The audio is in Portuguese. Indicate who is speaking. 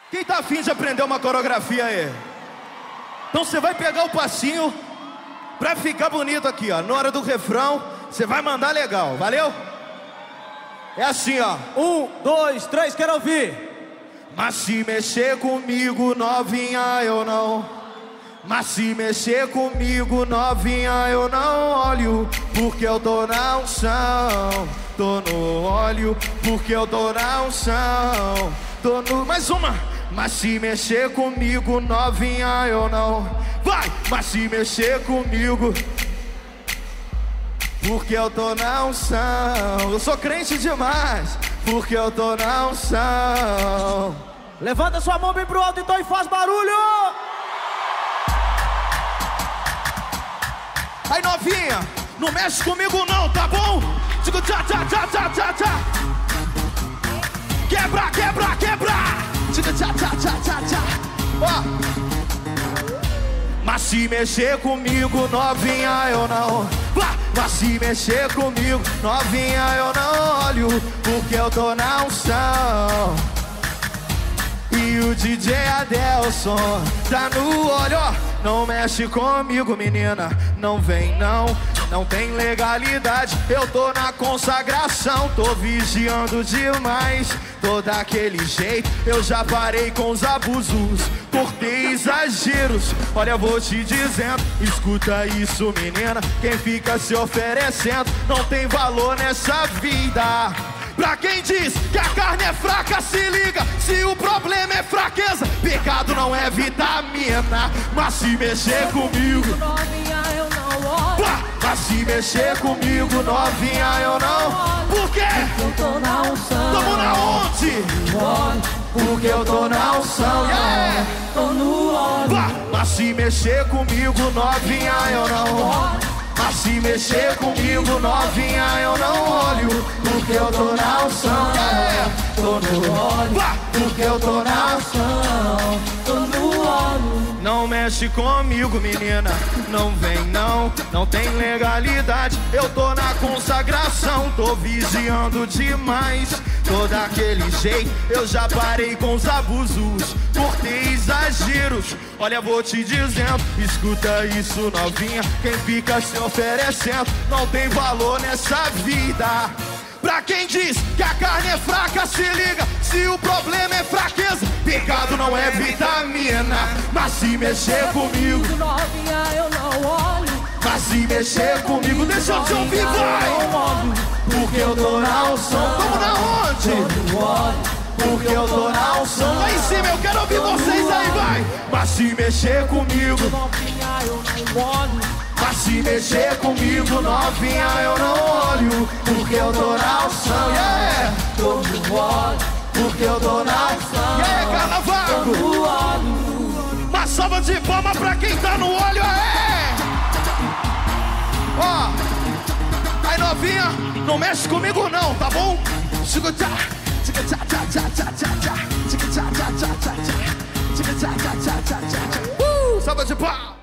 Speaker 1: Quem tá afim de aprender uma coreografia aí? Então você vai pegar o passinho pra ficar bonito aqui, ó. Na hora do refrão, você vai mandar legal, valeu? É assim, ó.
Speaker 2: 1, 2, 3, quero ouvir.
Speaker 1: Mas se mexer comigo, novinha, eu não. Mas se mexer comigo, novinha, eu não olho. Porque eu tô na unção. Tô no óleo, porque eu tô na unção. Tô no... Mais uma. Mas se mexer comigo, novinha, eu não. Vai! Mas se mexer comigo, porque eu tô na unção. Eu sou crente demais, porque eu tô na unção.
Speaker 2: Levanta sua mão bem pro alto então e faz barulho!
Speaker 1: Aí novinha, não mexe comigo não, tá bom? Digo tchá, tchá, tchá, tchá, tchá, tchá. Quebra, quebra, quebra. Digo tchá, tchá, tchá, tchá, tchá. Ó. Mas se mexer comigo, novinha, eu não. Mas se mexer comigo, novinha, eu não olho. Porque eu tô na unção. E o DJ Adelson tá no olho, ó. Não mexe comigo, menina, não vem não. Não tem legalidade, eu tô na consagração. Tô vigiando demais, tô daquele jeito. Eu já parei com os abusos, cortei exageros. Olha, vou te dizendo, escuta isso, menina. Quem fica se oferecendo não tem valor nessa vida. Pra quem diz que a carne é fraca, se liga. Se o problema é fraqueza, pecado não é vitamina. Mas se mexer comigo,
Speaker 3: novinha, eu não olho.
Speaker 1: Mas se mexer comigo, novinha, eu não. Por quê?
Speaker 3: Porque eu tô na unção.
Speaker 1: Tamo na onde? Porque eu tô na unção, yeah.
Speaker 3: Tô no óleo.
Speaker 1: Mas se mexer comigo, novinha, eu não. Mas se mexer comigo, novinha, eu não olho. Porque eu tô na unção, yeah. Tô no óleo. Porque eu tô na unção.
Speaker 3: Tô no óleo.
Speaker 1: Não mexe comigo, menina, não vem não. Não tem legalidade, eu tô na consagração. Tô vigiando demais, tô daquele jeito. Eu já parei com os abusos, cortei exageros. Olha, vou te dizendo, escuta isso, novinha. Quem fica se oferecendo não tem valor nessa vida. Pra quem diz que a carne é fraca, se liga. Se o problema é fraqueza, pecado não é vitamina. Mas se mexer comigo,
Speaker 3: novinha, eu não olho.
Speaker 1: mas se mexer comigo, deixa eu te ouvir, vai. Porque eu tô na unção. Vamos na onde? Porque eu tô na unção. Lá em cima, eu quero ouvir vocês aí, vai. Mas se mexer comigo,
Speaker 3: novinha, eu não olho.
Speaker 1: mas se mexer comigo, novinha, eu não olho. Porque eu tô na unção, yeah.
Speaker 3: Tô no óleo.
Speaker 1: Porque eu tô na unção, yeah, Carnaval.
Speaker 3: Tô no óleo.
Speaker 1: Uma salva de palmas pra quem tá no óleo, é. Ó, aí novinha, não mexe comigo não, tá bom? Chico tchá, chico tchá, tchá, tchá, tchá, tchá, tchá. Chico tchá, tchá, tchá, tchá, tchá. Chico tchá, tchá, tchá, tchá, tchá, tchá. Salva de palmas.